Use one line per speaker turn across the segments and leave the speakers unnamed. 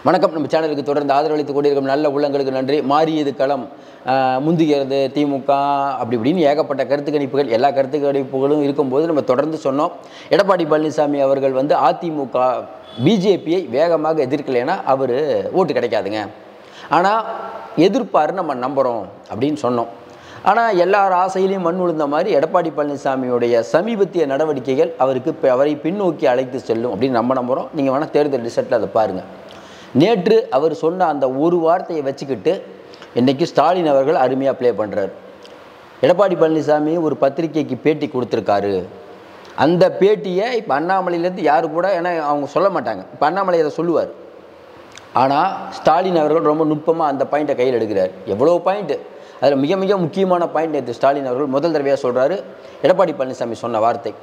வணக்கம். நம்ம சேனலுக்கு தொடர்ந்து ஆதரவளித்துக் கொண்டிருக்கும் நல்ல உள்ளங்களுக்கு நன்றி. மாறியது களம், முந்துகிறது திமுக, அப்படி இப்படின்னு ஏகப்பட்ட கருத்து கணிப்புகள், எல்லா கருத்து கணிப்புகளும் இருக்கும்போது நம்ம தொடர்ந்து சொன்னோம். எடப்பாடி பழனிசாமி அவர்கள் அதிமுக பிஜேபியை வேகமாக எதிர்க்கலைன்னா அவர் ஓட்டு கிடைக்காதுங்க, ஆனால் எதிர்ப்பார் நம்ம நம்புகிறோம் அப்படின்னு சொன்னோம். ஆனால் எல்லார் ஆசையிலையும் மண் விழுந்த மாதிரி எடப்பாடி பழனிசாமியுடைய சமீபத்திய நடவடிக்கைகள் அவரை பின்னோக்கி அழைத்து செல்லும் அப்படின்னு நம்ம நம்புகிறோம். நீங்கள் வேணால் தேர்தல் ரிசல்ட்டில் அதை பாருங்கள். நேற்று அவர் சொன்ன அந்த ஒரு வார்த்தையை வச்சுக்கிட்டு இன்றைக்கி ஸ்டாலின் அவர்கள் அருமையாக ப்ளே பண்ணுறார். எடப்பாடி பழனிசாமி ஒரு பத்திரிகைக்கு பேட்டி கொடுத்துருக்காரு. அந்த பேட்டியை இப்போ அண்ணாமலையிலேருந்து யாரு கூட, ஏன்னா அவங்க சொல்ல மாட்டாங்க, இப்போ அண்ணாமலை அதை சொல்லுவார். ஆனால் ஸ்டாலின் அவர்கள் ரொம்ப நுட்பமாக அந்த பாயிண்ட்டை கையில் எடுக்கிறார். எவ்வளோ பாயிண்ட்டு, அதில் மிக மிக முக்கியமான பாயிண்ட் நேற்று ஸ்டாலின் அவர்கள் முதல் தடவையாக சொல்கிறாரு. எடப்பாடி பழனிசாமி சொன்ன வார்த்தை,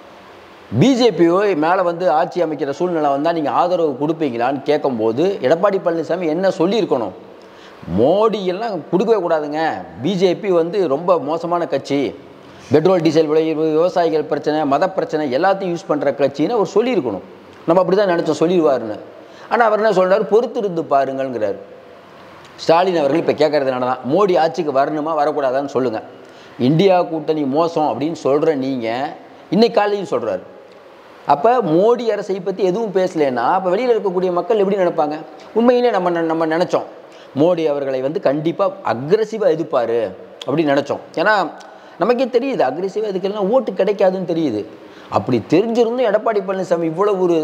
பிஜேபியோ மேலே ஆட்சி அமைக்கிற சூழ்நிலை வந்தால் நீங்கள் ஆதரவு கொடுப்பீங்களான்னு கேட்கும்போது எடப்பாடி பழனிசாமி என்ன சொல்லியிருக்கணும், மோடியெல்லாம் கொடுக்கவே கூடாதுங்க, பிஜேபி ரொம்ப மோசமான கட்சி, பெட்ரோல் டீசல் விலை, விவசாயிகள் பிரச்சனை, மத பிரச்சனை எல்லாத்தையும் யூஸ் பண்ணுற கட்சின்னு அவர் சொல்லியிருக்கணும். நம்ம அப்படி தான் நினச்சோம் சொல்லிடுவாருன்னு. ஆனால் அவர் என்ன சொல்கிறார், பொறுத்திருந்து பாருங்கள்ங்கிறார். ஸ்டாலின் அவர்கள் இப்போ கேட்குறது என்னன்னா, மோடி ஆட்சிக்கு வரணுமா வரக்கூடாதான்னு சொல்லுங்கள், இந்தியா கூட்டணி மோசம் அப்படின்னு சொல்கிற நீங்கள் இன்னைக்கு காலையும் சொல்கிறார். அப்போ மோடி அரசை பற்றி எதுவும் பேசலைன்னா அப்போ வெளியில் இருக்கக்கூடிய மக்கள் எப்படி நினைப்பாங்க? உண்மையிலே நம்ம நினச்சோம் மோடி அவர்களை கண்டிப்பாக அக்ரெசிவாக எதிர்ப்பார் அப்படின்னு நினச்சோம். ஏன்னா நமக்கே தெரியுது அக்ரெசிவாக எதுக்கெல்லாம் ஓட்டு கிடைக்காதுன்னு தெரியுது. அப்படி தெரிஞ்சிருந்தும் எடப்பாடி பழனிசாமி இவ்வளோ ஒரு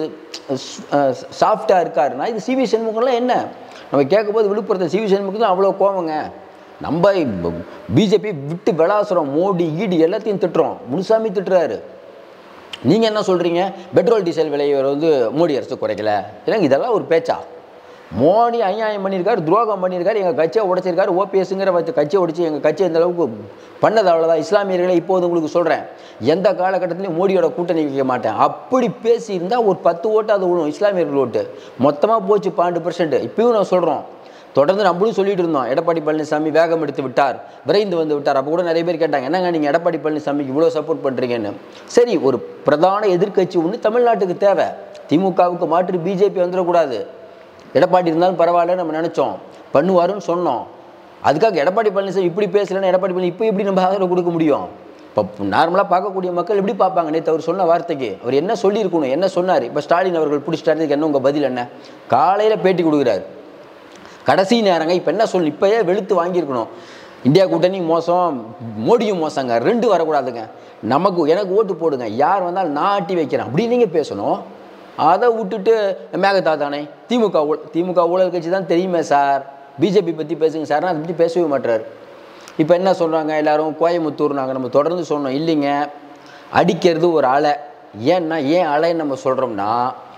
சாஃப்டாக இருக்காருன்னா இது சிவி சண்முகம்லாம் என்ன, நம்ம கேட்கும்போது விழுப்புரத்தில் சிவி சண்முகம் தான் அவ்வளோ கோவங்க. நம்ம பிஜேபி விட்டு விளாசுறோம், மோடி ஈடு எல்லாத்தையும் திட்டுறோம், முனுசாமி திட்டுறாரு. நீங்கள் என்ன சொல்கிறீங்க, பெட்ரோல் டீசல் விலையை மோடி அரசு குறைக்கல, இல்லைங்க இதெல்லாம் ஒரு பேச்சா? மோடி அநியாயம் பண்ணியிருக்காரு, துரோகம் பண்ணியிருக்காரு, எங்கள் கட்சியை உடைச்சிருக்காரு, ஓபிஎஸ்ங்கிற கட்சியை உடைச்சி எங்கள் கட்சி இந்த அளவுக்கு பண்ணது அவ்வளோதான். இஸ்லாமியர்களை இப்போது உங்களுக்கு சொல்கிறேன், எந்த காலகட்டத்திலையும் மோடியோட கூட்டணி வைக்க மாட்டேன் அப்படி பேசியிருந்தால் ஒரு 10 ஓட்டு அது விழும், இஸ்லாமியர்கள் ஓட்டு மொத்தமாக போச்சு 12%. இப்பயும் நான் சொல்கிறோம், தொடர்ந்து நம்மளும் சொல்லிட்டு இருந்தோம், எடப்பாடி பழனிசாமி வேகம் எடுத்து விட்டார், விரைந்து வந்து விட்டார். அப்போ கூட நிறைய பேர் கேட்டாங்க, என்னங்க நீங்கள் எடப்பாடி பழனிசாமிக்கு இவ்வளோ சப்போர்ட் பண்ணுறீங்கன்னு. சரி, ஒரு பிரதான எதிர்க்கட்சி ஒன்று தமிழ்நாட்டுக்கு தேவை, திமுகவுக்கு மாற்று பிஜேபி வந்துடக்கூடாது. எடப்பாடி இருந்தாலும் பரவாயில்ல நம்ம நினச்சோம், பண்ணுவாருன்னு சொன்னோம். அதுக்காக எடப்பாடி பழனிசாமி இப்படி பேசலைன்னா எடப்பாடி பழனி இப்போ எப்படி நம்ம ஆதரவு கொடுக்க முடியும்? இப்போ நார்மலாக பார்க்கக்கூடிய மக்கள் எப்படி பார்ப்பாங்க? நேற்று அவர் சொன்ன வார்த்தைக்கு அவர் என்ன சொல்லியிருக்கணும், என்ன சொன்னார்? இப்போ ஸ்டாலின் அவர்கள் பிடிச்சிட்டாருக்கு என்ன உங்கள் பதில் என்ன? காலையில் பேட்டி கொடுக்குறாரு, கடைசி நேரங்க இப்போ என்ன சொல்லணும், இப்போயே வெளுத்து வாங்கியிருக்கணும், இந்தியா கூட்டணி மோசம், மோடியும் மோசங்க, 2 வரக்கூடாதுங்க, எனக்கு ஓட்டு போடுங்க, யார் வந்தாலும் நான் ஆட்டி வைக்கிறேன் அப்படின்னு நீங்கள் பேசணும். அதை விட்டுட்டு மேகதா தானே திமுக ஊழல் கட்சி தான் தெரியுமே சார், பிஜேபி பற்றி பேசுங்க சார்னா அதை பற்றி பேசவே மாட்டுறாரு. இப்போ என்ன சொல்கிறாங்க எல்லாரும், கோயம்புத்தூர் நாங்கள் நம்ம தொடர்ந்து சொன்னோம், இல்லைங்க அடிக்கிறது ஒரு அலை. ஏன் அலைன்னு நம்ம சொல்கிறோம்னா,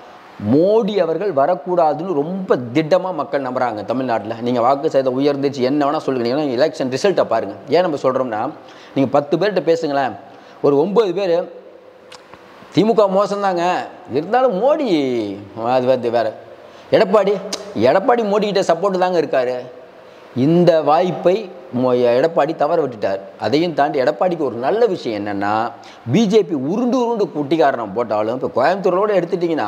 மோடி அவர்கள் வரக்கூடாதுன்னு ரொம்ப திட்டமாக மக்கள் நம்புகிறாங்க தமிழ்நாட்டில். நீங்கள் வாக்கு சதவீதம் உயர்ந்துச்சு என்ன வேணால் சொல்லுங்க, எலெக்ஷன் ரிசல்ட்டை பாருங்கள். ஏன் நம்ம சொல்கிறோம்னா, நீங்கள் 10 பேர்கிட்ட பேசுங்களேன், ஒரு 9 பேர் திமுக மோசம்தாங்க, இருந்தாலும் மோடி அது வேறு, எடப்பாடி மோடிக்கிட்ட சப்போர்ட்டு தாங்க இருக்கார். இந்த வாய்ப்பை எடப்பாடி தவற விட்டுட்டார். அதையும் தாண்டி எடப்பாடிக்கு ஒரு நல்ல விஷயம் என்னென்னா, பிஜேபி உருண்டு குட்டிக்காரணம் போட்டாலும் இப்போ கோயம்புத்தூரோடு எடுத்துட்டிங்கன்னா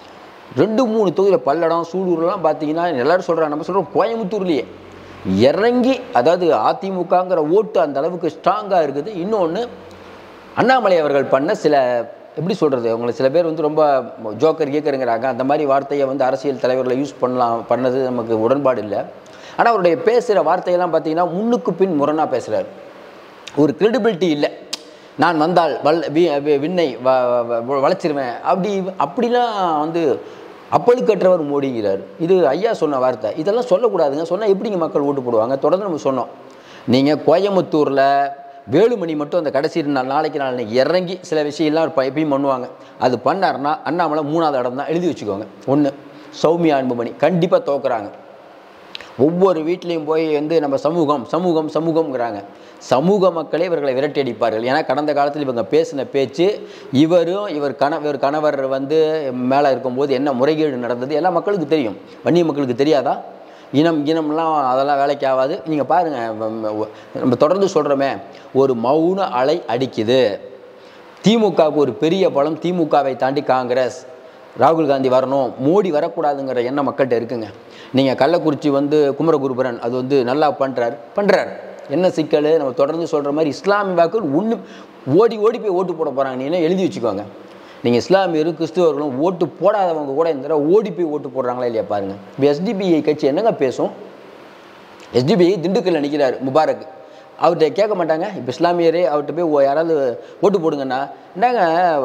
2-3 தொகுதியில் பல்லடம் சூலூர்லாம் பார்த்தீங்கன்னா எல்லோரும் சொல்கிறாங்க, நம்ம சொல்கிறோம் கோயம்புத்தூர்லேயே இறங்கி, அதாவது அதிமுகங்கிற ஓட்டு அந்த அளவுக்கு ஸ்ட்ராங்காக இருக்குது. இன்னொன்று, அண்ணாமலை அவர்கள் பண்ண சில எப்படி சொல்கிறது, அவங்களை சில பேர் ரொம்ப ஜோக்கர் கேட்குறங்கிறாங்க, அந்த மாதிரி வார்த்தையை அரசியல் தலைவர்களை யூஸ் பண்ணது நமக்கு உடன்பாடு இல்லை. ஆனால் அவருடைய பேசுகிற வார்த்தையெல்லாம் பார்த்தீங்கன்னா முன்னுக்கு பின் முரணாக பேசுகிறார், ஒரு கிரெடிபிலிட்டி இல்லை. நான் வந்தால் விண்ணை வளைச்சிருவேன் அப்படிலாம் அப்பழுக்கற்றவர் மோடிங்கிறார். இது ஐயா சொன்ன வார்த்தை, இதெல்லாம் சொல்லக்கூடாதுங்க, சொன்னால் எப்படிங்க மக்கள் ஓட்டு போடுவாங்க? தொடர்ந்து நம்ம சொன்னோம், நீங்கள் கோயம்புத்தூரில் வேலுமணி மட்டும் அந்த கடைசி நாளைக்கு இறங்கி சில விஷயம்லாம் எப்பயும் பண்ணுவாங்க, அது பண்ணார்னா அண்ணாமலை 3வது இடம் தான், எழுதி வச்சுக்கோங்க. 1 சௌமியா அன்புமணி கண்டிப்பாக தோக்குறாங்க. ஒவ்வொரு வீட்லேயும் போய் நம்ம சமூகம்ங்கிறாங்க, சமூக மக்களே இவர்களை விரட்டி அடிப்பார்கள். ஏன்னா கடந்த காலத்தில் இவங்க பேசின பேச்சு, இவர் கணவர் மேலே இருக்கும்போது என்ன முறைகேடு நடந்தது எல்லா மக்களுக்கு தெரியும். வன்னிய மக்களுக்கு தெரியாதா? இனம்லாம் அதெல்லாம் வேலைக்கு ஆகாது. நீங்கள் பாருங்கள், நம்ம தொடர்ந்து சொல்கிறோமே, ஒரு மௌன அலை அடிக்குது. திமுகவுக்கு ஒரு பெரிய பலம், திமுகவை தாண்டி காங்கிரஸ். ராகுல் காந்தி வரணும், மோடி வரக்கூடாதுங்கிற எண்ணம் மக்கள்கிட்ட இருக்குங்க. நீங்கள் கள்ளக்குறிச்சி வந்து குமரகுருபரன் அது வந்து நல்லா பண்ணுறார். என்ன சிக்கல்? நம்ம தொடர்ந்து சொல்கிற மாதிரி இஸ்லாமிய வாக்குகள் ஒன்று ஓடி போய் ஓட்டு போட போகிறாங்க. நீங்கள் எழுதி வச்சுக்கோங்க. நீங்கள் இஸ்லாமியரும் கிறிஸ்துவர்களும் ஓட்டு போடாதவங்க கூட இந்த தடவை ஓடி போய் ஓட்டு போடுறாங்களா இல்லையா பாருங்கள். இப்போ எஸ்டிபிஐ கட்சி என்னங்க பேசும்? எஸ்டிபிஐ திண்டுக்கல்ல நிற்கிறார் முபாரக், அவர்கிட்ட கேட்க மாட்டாங்க. இப்போ இஸ்லாமியரே அவர்கிட்ட போய் யாராவது ஓட்டு போடுங்கன்னா, என்னங்க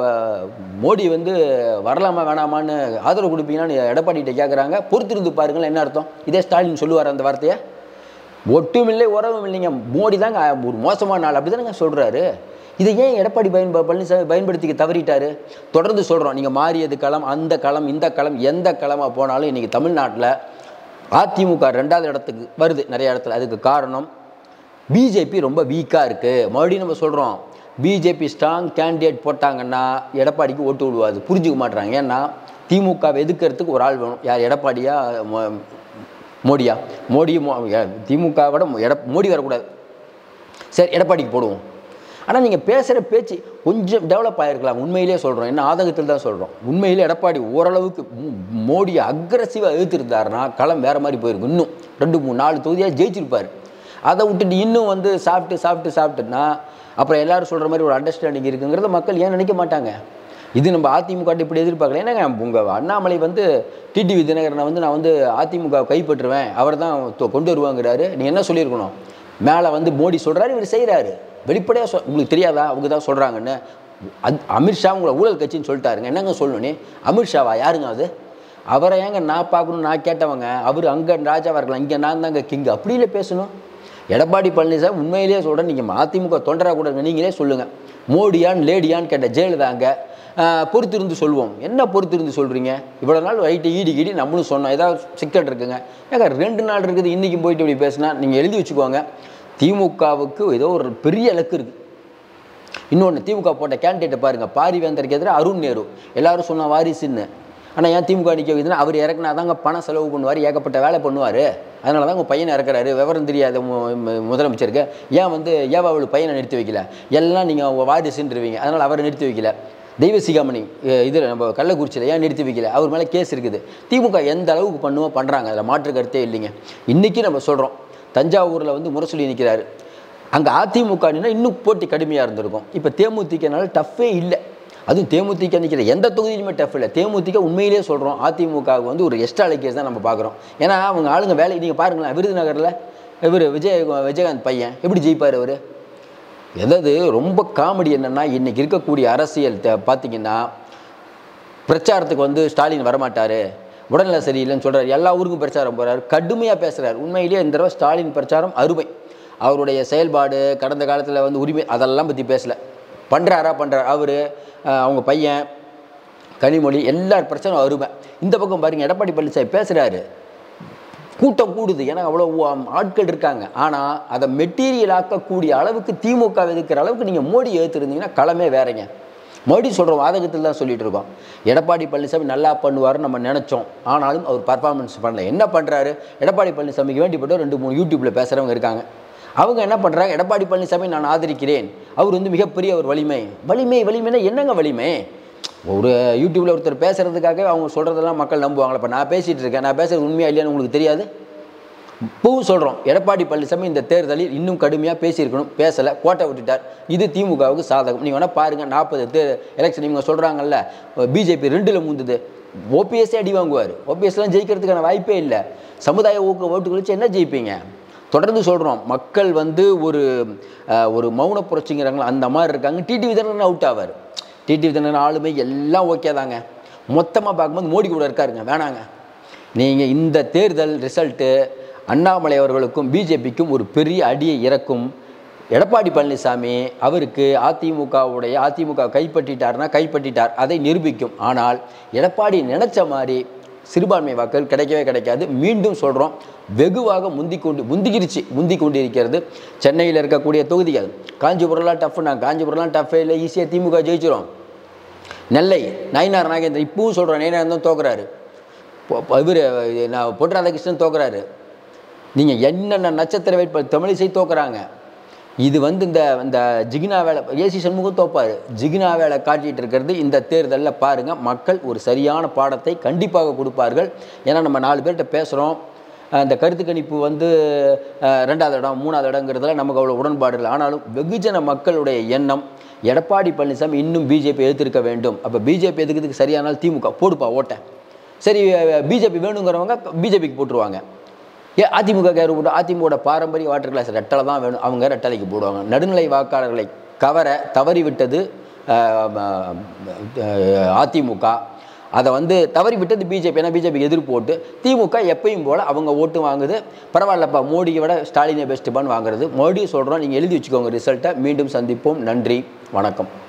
மோடி வந்து வரலாமா வேணாமான்னு ஆதரவு கொடுப்பீங்கன்னு எடப்பாடிகிட்ட கேட்குறாங்க. பொறுத்திருந்து பாருங்கள். என்ன அர்த்தம்? இதே ஸ்டாலின் சொல்லுவார் அந்த வார்த்தையை. ஒட்டும் இல்லை உறவும் இல்லைங்க, மோடி தாங்க ஒரு மோசமான ஆள், அப்படி தானேங்க சொல்கிறாரு. இதை ஏன் எடப்பாடி பழனிசாமி பயன்படுத்திக்க தவறிட்டார்? தொடர்ந்து சொல்கிறோம். நீங்கள் மாறியது களம், அந்த களம், இந்த களம், எந்த களமாக போனாலும் இன்றைக்கி தமிழ்நாட்டில் அதிமுக 2வது இடத்துக்கு வருது நிறைய இடத்துல. அதுக்கு காரணம் பிஜேபி ரொம்ப வீக்காக இருக்குது. மறுபடியும் நம்ம சொல்கிறோம், பிஜேபி ஸ்ட்ராங் கேண்டிடேட் போட்டாங்கன்னா எடப்பாடிக்கு ஓட்டு விடுவாது. புரிஞ்சுக்க மாட்டுறாங்க. ஏன்னா திமுகவை எதுக்கிறதுக்கு ஒரு ஆள் வேணும். யார்? எடப்பாடியா மோடியா? திமுகவோட மோடி வரக்கூடாது. சரி, எடப்பாடிக்கு போடுவோம். ஆனால் நீங்கள் பேசுகிற பேச்சு கொஞ்சம் டெவலப் ஆகிருக்கலாம். உண்மையிலே சொல்கிறோம், என்ன ஆதகத்தில் தான் சொல்கிறோம். உண்மையிலே எடப்பாடி ஓரளவுக்கு மோடியை அக்ரஸிவாக எதிர்த்துருந்தாருன்னா களம் வேறு மாதிரி போயிருக்கும். இன்னும் 2, 3, 4 தொகுதியாக ஜெயிச்சிருப்பார். அதை விட்டுட்டு இன்னும் வந்து சாப்பிட்டுன்னா அப்புறம் எல்லோரும் சொல்கிற மாதிரி ஒரு அண்டர்ஸ்டாண்டிங் இருக்குங்கிறத மக்கள் ஏன் நினைக்க மாட்டாங்க? இது நம்ம அதிமுக இப்படி எதிர்பார்க்கல. ஏன்னாங்க உங்கள் அண்ணாமலை வந்து டிடிவி தினகரனை வந்து நான் வந்து அதிமுக கைப்பற்றுவேன், அவர் தான் கொண்டு வருவாங்கிறாரு. நீங்கள் என்ன சொல்லியிருக்கணும்? மேலே வந்து மோடி சொல்கிறாரு, இவர் செய்கிறாரு. வெளிப்படையாக உங்களுக்கு தெரியாதா அவங்க தான் சொல்கிறாங்கன்னு? அமித்ஷா உங்களை ஊழல் கட்சின்னு சொல்லிட்டாருங்க. என்னங்க சொல்லணும்னே? அமித்ஷாவா? யாருங்க அது? அவரை ஏங்க நான் பார்க்கணும்? நான் கேட்டவங்க. அவர் அங்கே ராஜாவாக இருக்கலாம், இங்கே நான் தாங்க கிங்கு. அப்படி இல்லை பேசணும். எடப்பாடி பழனிசாமி உண்மையிலேயே சொல்கிறேன், நீங்கள் அதிமுக தொண்டராக கூட நீங்களே சொல்லுங்கள். மோடியான்னு லேடியான்னு கேட்ட ஜெயலலிதாங்க பொறுத்திருந்து சொல்லுவோம். என்ன பொறுத்திருந்து சொல்கிறீங்க? இவ்வளோ நாள் ரைட்டு ஈடி நம்மளும் சொன்னோம், ஏதாவது சிக்கல் இருக்குங்க. ஏங்க 2 நாள் இருக்குது, இன்றைக்கும் போயிட்டு இப்படி பேசினா நீங்கள் எழுதி வச்சுக்கோங்க. திமுகவுக்கு ஏதோ ஒரு பெரிய இலக்கு இருக்குது. இன்னொன்று, திமுக போட்ட கேண்டிடேட்டை பாருங்கள். பாரிவேந்தருக்கு எதிராக அருண் நேரு. எல்லோரும் சொன்ன வாரிசுன்னு. ஆனால் ஏன் திமுக நிற்க வைக்குதுன்னா, அவர் இறக்குனா தாங்க பணம் செலவு பண்ணுவார், ஏகப்பட்ட வேலை பண்ணுவார். அதனால தான் உங்கள் பையனை இறக்குறாரு. விவரம் தெரியாத முதலமைச்சருக்கு ஏன் வந்து அவள் பையனை நிறுத்தி வைக்கல? எல்லாம் நீங்கள் வாரிசுன்றுவீங்க, அதனால் அவரை நிறுத்தி வைக்கல. தெய்வசிகாமணி இதில் நம்ம கள்ளக்குறிச்சியில் ஏன் நிறுத்தி வைக்கல? அவர் மேலே கேஸ் இருக்குது. திமுக எந்த அளவுக்கு பண்ணுறாங்க, அதில் மாற்று கருத்தே இல்லைங்க. இன்றைக்கி நம்ம சொல்கிறோம், தஞ்சாவூரில் வந்து முரசொலி நிற்கிறாரு. அங்கே அதிமுக இன்னும் போட்டி கடுமையாக இருந்திருக்கும். இப்போ தேமுதிகனால டஃப்பே இல்லை. அதுவும் தேமுதிக நிற்கிற எந்த தொகுதியிலுமே டஃப் இல்லை. தேமுதிக உண்மையிலேயே சொல்கிறோம், அதிமுகவுக்கு வந்து ஒரு எக்ஸ்ட்ரா கேஸ் தான் நம்ம பார்க்குறோம். ஏன்னா அவங்க ஆளுங்க வேலை நீங்கள் பாருங்களேன். விருதுநகரில் இவர் விஜயகாந்த் பையன் எப்படி ஜெயிப்பார்? அவர் எதாவது ரொம்ப காமெடி என்னென்னா, இன்றைக்கி இருக்கக்கூடிய அரசியல் பார்த்திங்கன்னா, பிரச்சாரத்துக்கு வந்து ஸ்டாலின் வரமாட்டார், உடல்நிலை சரியில்லைன்னு சொல்கிறார். எல்லா ஊருக்கும் பிரச்சாரம் போகிறார், கடுமையாக பேசுகிறார். உண்மையிலேயே இந்த தடவை ஸ்டாலின் பிரச்சாரம் அருமை. அவருடைய செயல்பாடு, கடந்த காலத்தில் வந்து உரிமை, அதெல்லாம் பற்றி பேசலை. பண்ணுறார். அவர் அவங்க பையன் கனிமொழி எல்லார் பிரச்சனை அருமை. இந்த பக்கம் பாருங்கள், எடப்பாடி பழனிசாமி பேசுகிறாரு, கூட்டம் கூடுது. ஏன்னா அவ்வளோ ஆட்கள் இருக்காங்க. ஆனால் அதை மெட்டீரியல் ஆக்கக்கூடிய அளவுக்கு திமுக எதிர்க்கிற அளவுக்கு நீங்கள் மோடி ஏற்றுருந்தீங்கன்னா களமே வேறங்க. மோடி சொல்கிற வாதகத்தில் தான் சொல்லிகிட்டு இருக்கோம். எடப்பாடி பழனிசாமி நல்லா பண்ணுவார்னு நம்ம நினச்சோம். ஆனாலும் அவர் பர்ஃபார்மன்ஸ் பண்ணல. என்ன பண்ணுறாரு? எடப்பாடி பழனிசாமிக்கு வேண்டிப்பட்ட 2-3 யூடியூப்பில் பேசுகிறவங்க இருக்காங்க. அவங்க என்ன பண்ணுறாங்க? எடப்பாடி பழனிசாமி நான் ஆதரிக்கிறேன், அவர் வந்து மிகப்பெரிய ஒரு வலிமைனா என்னங்க வலிமை? ஒரு யூடியூப்பில் ஒருத்தர் பேசுகிறதுக்காக அவங்க சொல்கிறதெல்லாம் மக்கள் நம்புவாங்களா? இப்போ நான் பேசிகிட்டு இருக்கேன், நான் பேசுகிறது உண்மையாக இல்லையான்னு உங்களுக்கு தெரியாது. இப்போவும் சொல்கிறோம், எடப்பாடி பழனிசாமி இந்த தேர்தலில் இன்னும் கடுமையாக பேசியிருக்கணும், பேசலை, கோட்டை விட்டுட்டார். இது திமுகவுக்கு சாதகம். நீங்கள் வேணால் பாருங்கள், 40 எலெக்ஷன் இவங்க சொல்கிறாங்கல்ல, பிஜேபி 2ல் மூந்துது. ஓபிஎஸ்ஸே அடி வாங்குவார். ஓபிஎஸ்லாம் ஜெயிக்கிறதுக்கான வாய்ப்பே இல்லை. சமுதாய ஓட்டு கழிச்சு என்ன ஜெயிப்பீங்க? தொடர்ந்து சொல்கிறோம், மக்கள் வந்து ஒரு மௌன புரட்சிங்கிறாங்களா அந்த மாதிரி இருக்காங்க. டிடிவி தினகரன் அவுட் ஆவார். டிடிவி தினகரன் ஆளுமை எல்லாம் ஓகே தாங்க. மொத்தமாக பார்க்கும்போது மோடி கூட இருக்காருங்க. வேணாங்க. நீங்கள் இந்த தேர்தல் ரிசல்ட்டு அண்ணாமலை அவர்களுக்கும் பிஜேபிக்கும் ஒரு பெரிய அடியை இறக்கும். எடப்பாடி பழனிசாமி அவருக்கு அதிமுக கைப்பற்றிட்டார், அதை நிரூபிக்கும். ஆனால் எடப்பாடி நினச்ச மாதிரி சிறுபான்மை வாக்கள் கிடைக்காது. மீண்டும் சொல்கிறோம், வெகுவாக முந்தி கொண்டிருக்கிறது சென்னையில் இருக்கக்கூடிய தொகுதிகள். காஞ்சிபுரம்லாம் டஃப்பே இல்லை, ஈஸியாக திமுக ஜெயிச்சிடும். நெல்லை நயினார் நாகேந்திரன் இப்பவும் சொல்கிறேன், நயினார் தான் தோக்குறாரு. இவர் பொன் ராதாகிருஷ்ணன் தோக்குறாரு. நீங்கள் என்னென்ன நட்சத்திர வேட்பாளர் தமிழிசை தோக்குறாங்க. இது வந்து இந்த ஜிகினா வேலை ஏசி சண்முகம் தோப்பார். ஜிகினா வேலை காட்டிகிட்டு இருக்கிறது இந்த தேர்தலில் பாருங்கள். மக்கள் ஒரு சரியான பாடத்தை கண்டிப்பாக கொடுப்பார்கள். ஏன்னா நம்ம 4 பேர்கிட்ட பேசுகிறோம். இந்த கருத்து கணிப்பு வந்து 2வது இடம் 3வது இடங்கிறதுல நமக்கு அவ்வளோ உடன்பாடு இல்லை. ஆனாலும் வெகுஜன மக்களுடைய எண்ணம் எடப்பாடி பழனிசாமி இன்னும் பிஜேபி எதிர்த்திருக்க வேண்டும். அப்போ பிஜேபி எதுக்கிறதுக்கு சரியானால் திமுக போடுப்பா ஓட்டை. சரி, பிஜேபி வேணுங்கிறவங்க பிஜேபிக்கு போட்டுருவாங்க. அதிமுக கேரு போட்டு அதிமுக பாரம்பரிய வாட்டர் கிளாஸ் ரெட்டலை தான் வேணும், அவங்க ரெட்டலைக்கு போடுவாங்க. நடுநிலை வாக்காளர்களை கவர தவறிவிட்டது அதிமுக. அதை வந்து தவறிவிட்டது பிஜேபி. ஏன்னா பிஜேபிக்கு எதிர்ப்பு போட்டு திமுக எப்பயும் போல் அவங்க ஓட்டு வாங்குது. பரவாயில்லப்பா, மோடியை விட ஸ்டாலினை பெஸ்ட்டுப்பான்னு வாங்குறது. மோடி சொல்கிறோம், நீங்கள் எழுதி வச்சுக்கோங்க ரிசல்ட்டை. மீண்டும் சந்திப்போம். நன்றி, வணக்கம்.